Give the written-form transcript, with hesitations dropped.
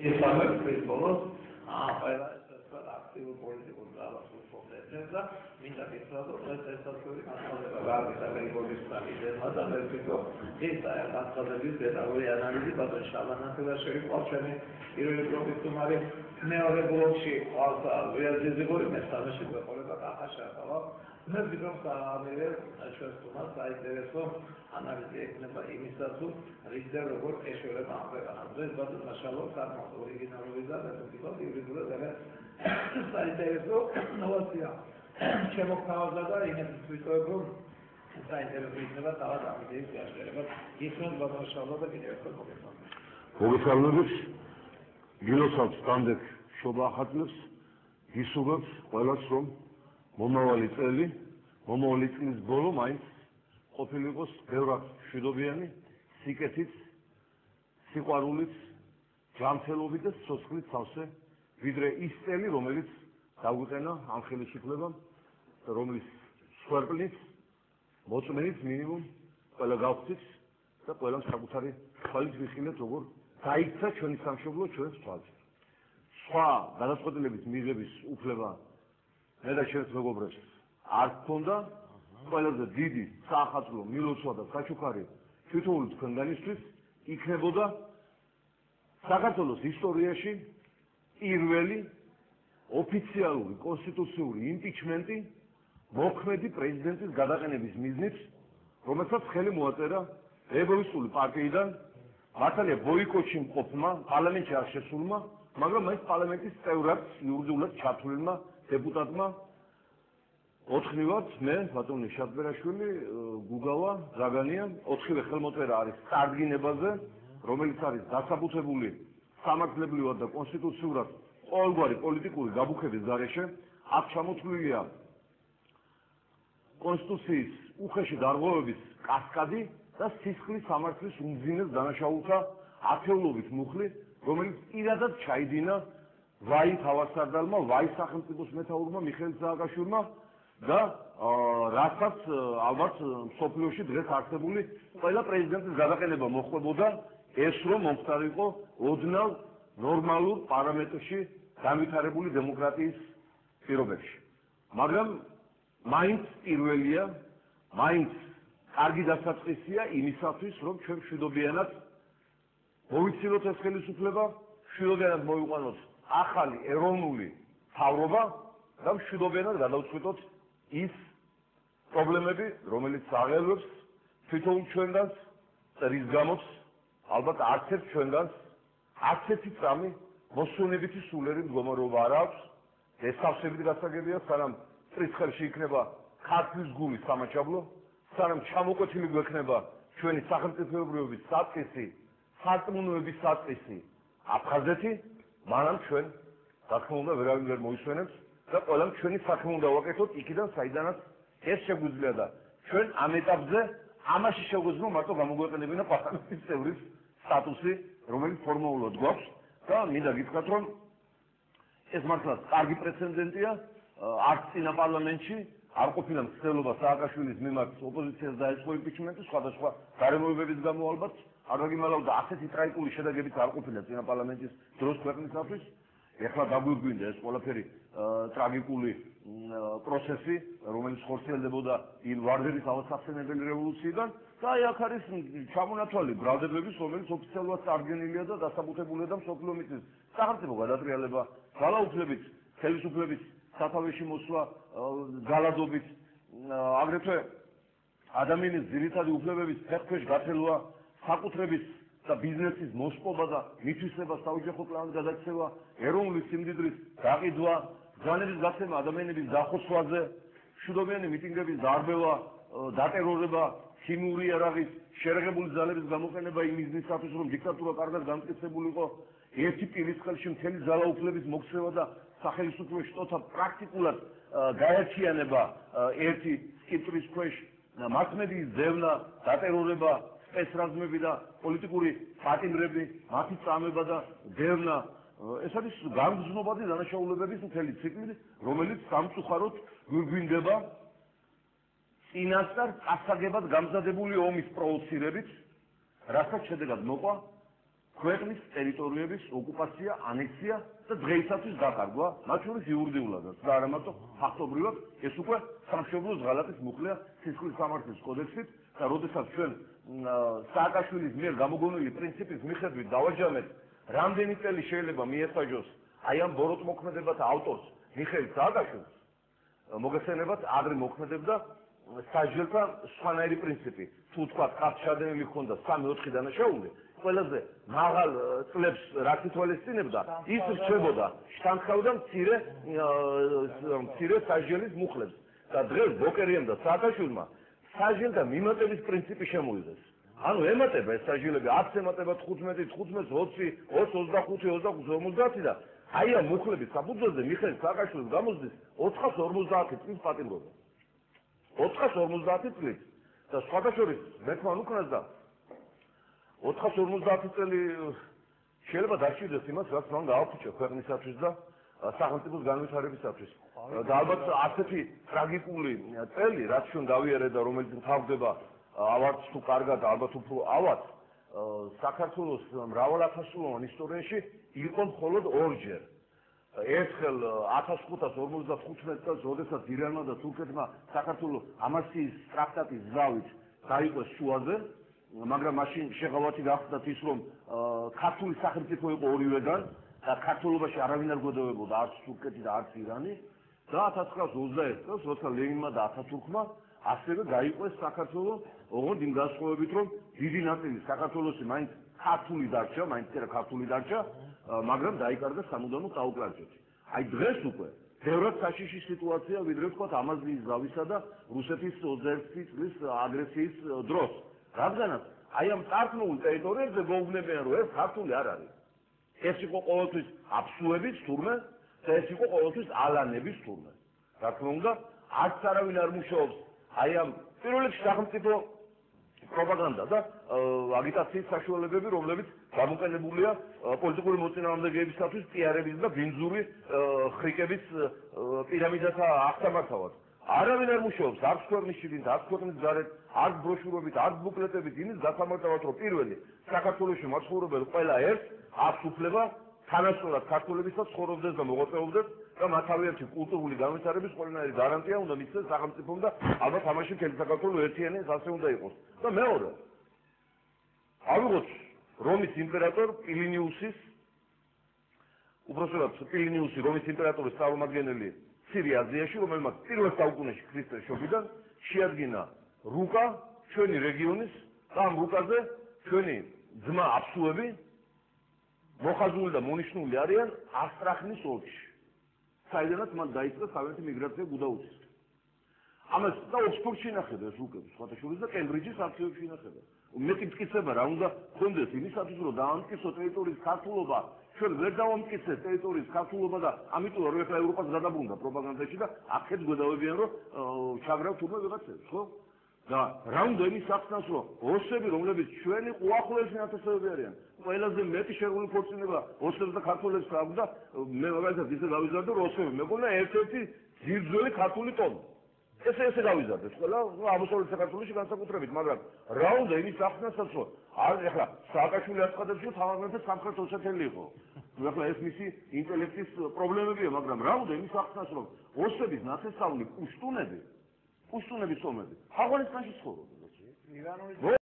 ისამე პრინციპოს ყველა ეს აქტიურ პოლიტიკურ ძალას უწევს და მინდა გითხრათ რომ ეს ესაცური მასალება გარკვეულ ამერიკული სტალინმა და მე ვფიქრობ ეს განცხადების დეტალური ანალიზი ბატონ შაბანაშვილის ყოველჩემი პირველი პროფესიონალი მეორე ბლოკში ყავს რეალიზებული მესამეში გვეყოლება კახაშაყავა მე ვფიქრობ სამივე ჩვენს თომას საინტერესო ანალიზი ექნება იმისათვის თუ რისდა როგორ ეშველება ამ ქვეყანას დღეს ბატონ მაშალო საკმაოდ ორიგინალური და თვითონ იურიდიულად საინტერესო ნოვაცია ჩემო თავაზა და იმის ვიტყოდ რომ საინტერესო იქნება თავად ამ იდეის გაშერება ისმენ ბატონ შალო და კიდევ ერთხელ მოგესალმებით გილოცავთ სტანდарт შობა ახალებს გისურვებთ ყველას რომ მომავალი წლის ბოლო მაინც ყოფილიყოს ბევრად მშვიდობიანი სიკეთით სიყვარულით ჯანმრთელობით და სიცოცხლით სავსე ვიდრე ის წელი რომელიც დაგვიყენა ამ ხელისუფლებამ და რომლის სვერპლით მოწმენით მინიმუმ ყველა გავხდით და ყველა საკუთარი თვალით ვიხილეთ როგორ დაიქცა ჩვენი სამშობლო ჩვენს თვალს სხვა გადაწყვეტილების მიღების უფლება მე და ჩვენს მეგობრებს არ გქონდა ყველაზე დიდი საახალწლო მილოცვა და საჩუქარი თვითონული თქვენგანისთვის იქნებოდა საქართველოს ისტორიაში პირველი ოფიციალური კონსტიტუციური იმპიჩმენტი მოქმედი პრეზიდენტის გადაყენების მიზნით რომელსაც ხელი მოაწერა რევოლუციური პარტიიდან მართალია ბოიკოტში მყოფმა პარლამენტში არ შესულმა მაგრამ მაინც პარლამენტის წევრად იურიდიულად ჩართულმა დეპუტატმა ოთხნივად მე ბატონი შატბერაშვილი გუგავა ზაგანია ოთხივე ხელმოწერა არის წარდგინებაზე რომელიც არის დასაბუთებული სამართლებრივად და კონსტიტუციურად ყოველგვარი პოლიტიკური გაბუქების გარეშე აქ ჩამოთვლილია კონსტიტუციის უხეში დარღვევების კასკადი და სისხლის სამართლის უმძიმეს დანაშაულთა ათეულობით მუხლი რომელიც პირადად ჩაიდინა ვაი თავარსარდალმა ვაი სახელმწიფოს მეთაურმა მიხეილ სააკაშვილმა და რასაც ალბათ მსოფლიოში დღეს არსებული ყველა პრეზიდენტის გადაყენება მოხდებოდა ეს რომ მომხდარიყო ოდნავ ნორმალურ პარამეტრში განვითარებული დემოკრატიის პირობებში მაგრამ მაინც პირველია მაინც კარგი დასაწყისია იმისათვის რომ ჩვენ მშვიდობიანად მოვიცილოთ ეს ხელისუფლება მშვიდობიანად მოვიყვანოთ ახალი ეროვნული მთავრობა და მშვიდობიანად გადავწყვიტოთ ის პრობლემები რომელიც აღელვებს თვითონ ჩვენგანს და რის გამოც ალბათ არც ერთ ჩვენგანს არც ერთი წამი მოსვენებითი სულელი მდგომარეობა არ აქვს ეს სავსებით გასაგებია სანამ წრისხელში იქნება ქართლის გული სამაჩაბლო სანამ ჩამოკვეთილი გვექნება ჩვენი სახელმწიფოებრიობის საწყისი სარწმუნოების საწყისი აფხაზეთი მანამ ჩვენ რა თქმა უნდა ვერავინ ვერ მოისვენებს და ყველამ ჩვენი საქმე უნდა ვაკეთოთ იქიდან საიდანაც ეს შეგვიძლია და ჩვენ ამ ეტაპზე ამაში შეგვეძლო მარტო გამოგვეყენებინა პარლამენტის წევრის სტატუსი რომელიც ფორმალურად გვაქვს და მინდა გითხრათ რომ ეს მართლაც კარგი პრეცედენტია არც წინა პარლამენტში არ ყოფილა მცდელობა სააკაშვილის მიმართ ოპოზიციას დაეწყო იმპიჩმენტი სხვადასხვა გარემოებების გამო ალბათ არ დაგიმალავდა ასეთი ტრაგიკული შედეგებიც არ ყოფილა წინა პარლამენტის დროს ქვეყნისათვის ეხლა დაგვირგვინდა ეს ყველაფერი ტრაგიკული პროცესი რომელიც ხორციელდებოდა იმ ვარდერის ავასახსენებელი რევოლუციიდან და აი აქ არის ჩამონათვალი ბრალდებების რომელიც ოფიციალურად წარდგენილია და დასაბუთებულია და მსოფლიო მიწის სახელმწიფო გადატრიალება ძალაუფლებით ხელისუფლების სათავეში მოსვლა ძალადობით აგრეთვე ადამიანის ძირითადი უფლებების ფეხქვეშ გათელვა საკუთრების და ბიზნესის მოსპობა და მითვისება საოჯახო პლანის გადაცემა ეროვნული სიმდიდრის გაყიდვა ბრძანების გაცემა ადამიანების დახოცვაზე მშვიდობიანი მიტინგების დარბევა დატერორება ქიმიური იარაღის შერეღებული ძალების გამოყენება იმ მიზნისათვის რომ დიქტატურა კარგად განმტკიცებულიყო ერთი პირის ხელში მთელი ძალაუფლების მოქცევა და სახელმწიფო შტოთა პრაქტიკულად გაერთიანება ერთი სკიპტრის ქვეშ მასმედიის ძევნა დატერორება სპეცრაზმები და პოლიტიკური პატიმრები მათი წამება და ძევნა ეს არის გამგზნობადი დანაშაულებების მთელი ციკლი რომელიც სამწუხაროდ გვირგვინდება წინასწარ წასაგებად გამზადებული ომის პროვოცირებით რასაც შედეგად მოყვა ქვეყნის ტერიტორიების ოკუპაცია, ანექსია და დღეისათვის დაკარგვა, მათ შორის იურიდიულადაც და არა მარტო ფაქტობრივად, ეს უკვე სამშობლოს ღალატის მუხლია სისხლის სამართლის კოდექსით და როდესაც ჩვენ სააკაშვილის მიერ გამოგონილი პრინციპის მიხედვით დავაჯამეთ, რამდენი წელი შეიძლება მიესაჯოს აი ამ ბოროტმოქმედებათა ავტორს მიხეილ სააკაშვილს, მოგესალმებათ, ადრე მოქმედებდა სასჯელთან სხვანაირი პრინციპი. თუ თქვა კაცშადენილი ჰქონდა 3-4 დანაშაული, ყველაზე მაღალ წლებს რაც ითვალისწინებდა, ის რჩებოდა შთანხმდა მცირე სასჯელის მუხლებს. და დღეს ბოკერიამ და სააკაშვილმა სასჯელთა მიმატების პრინციპი შემოიღეს. ანუ ემატება ეს სასჯელები 10 ემატება 15, 15, 20, 25, 25 და აი ამ მუხლების საფუძველზე მიხეილ სააკაშვილს გამოსდის 450 წლის პატიმრობა. 450 წლის და სხვადასხვა მე თქვენ უკრას და 450 წელი შეიძლება დარჩიდეს იმას, რაც მან გააფუჭა ქვეყნისათვის და სახელმწიფოს განვითარებისათვის. და ალბათ ასეთი ტრაგიკული წელი, რაც ჩვენ გავიარეთ და რომელიც მთავრდება ავარც თუ კარგად, ალბათ უფრო ავად, საქართველოს მრავალათასწლოვან ისტორიაში იყო მხოლოდ ორჯერ. ერთხელ 1555 წელს, როდესაც ირანმა და თურქეთმა საქართველოს ამასიის ტრაქტატის ზავით დაიყვეს შუაზე, მაგრამ მაშინ შეღავათი გახდათ ის, რომ ქართული სახელმწიფო იყო ორივედან და ქართულობაში არავინ არ გვედავებოდა არც თურქეთი და არც ირანი და 1921 წელს, როცა ლენინმა და ათათურქმა ასევე დაიყვეს საქართველოს, ოღონდ იმ განსხვავებით, რომ დიდი ნაწილი საქართველოსი მაინც ქართული დარჩა, მაინც არა ქართული დარჩა, მაგრამ დაიკარგა სამუდამო დაუკრაჭეთი. აი დღეს უკვე ბევრად საშიში სიტუაცია, ვიდრე ვთქვათ ამაზიის ზავისა და რუსეთის 21 წლის აგრესიის დროს. რადგანაც აი ამ წარქმულ ტერიტორიებზე გვეუბნებიან, რომ ეს ქართული არ არის. ეს იყო ყოველთვის აფსუების თურმე და ეს იყო ყოველთვის ალანების თურმე. რა თქმა უნდა, არც არავინ არ მუშაობს აი ამ პირველ რიგში სახელმწიფო პროპაგანდა და აგიტაციის საშუალებები, რომლებიც გამოყენებულია პოლიტიკური მოწინააღმდეგეებისათვის პიარების და ბინძური ხრიკების პირამიდათა აღსამართავად. არავინ არ მუშაობს არც ქვეყნის შიგნით, არც ქვეყნის გარეთ, არც ბროშურობით, არც ბუკლეტებით იმის გასამარტავად, რომ პირველი საქართველოში მაცხოვრებელი ყველა ერთს აქვს უფლება თანასწორად ქართველებისაც ცხოვრობდეს და მოღვაწეობდეს და მათავეებში კულტურული განვითარების ყველანაირი გარანტია უნდა მისცეს სახელმწიფომ და ალბათ ამაში მთელი საქართველო ერთიანი ასე უნდა იყოს. და მეორე, ავიღოთ რომის იმპერატორ პილინიუსის, უბრალოდ პილინიუსი რომის იმპერატორის წარმომადგენელი მცირე აზიაში, რომელმაც პირველ საუკუნეში ქრისტეს შობიდან შეადგინა რუკა ჩვენი რეგიონის და ამ რუკაზე ჩვენი ძმა აფსუები მოხაზული და მონიშნული არიან ასტრახნის ოლქში. საიდანაც მან დაიწყო თავისი მიგრაცია გუდაუთის. ამას და ოქსფორდში ინახება ეს რუკები, სხვათა შორის და კემბრიჯის არქივებში ინახება. მეტი მტკიცება რა უნდა გქონდეს იმისათვის, რომ დაამტკიცო ტერიტორიის ქართულობა, ჩვენ ვერ დავამტკიცეთ ტერიტორიის ქართულობა და ამიტომ რომ ეხლა ევროპას გადაბრუნდა პროპაგანდაში და აქეთ გვედავებიან, რომ ჩაგრავ თურმე ვიღაცებს, ხო? და რა უნდა იმის ახსნას, რომ ოსები, რომლებიც ჩვენი უახლოესი ნათესავები არიან, ყველაზე მეტი შერეული ქორწინება ოსებს და ქართველებს აქვს და მე მაგალითად ისე გავიზარდე, რომ ოსები მეგონა ერთ-ერთი ძირძველი ქართული ტომი. ესე გავიზარდეთ ყველა აღმოსავლეთ საქართველოში განსაკუთრებით, მაგრამ რა უნდა იმის ახსნასაც, რომ ეხლა სააკაშვილი აცხადებს, რომ თავმოყრა სამხრეთ ოსეთელი იყო. ეხლა ეს მისი ინტელექტის პრობლემებია, მაგრამ რა უნდა იმის ახსნას, რომ ოსების ნათესავი პუშტუნების ომები აღონისკანში ცხოვრობენ.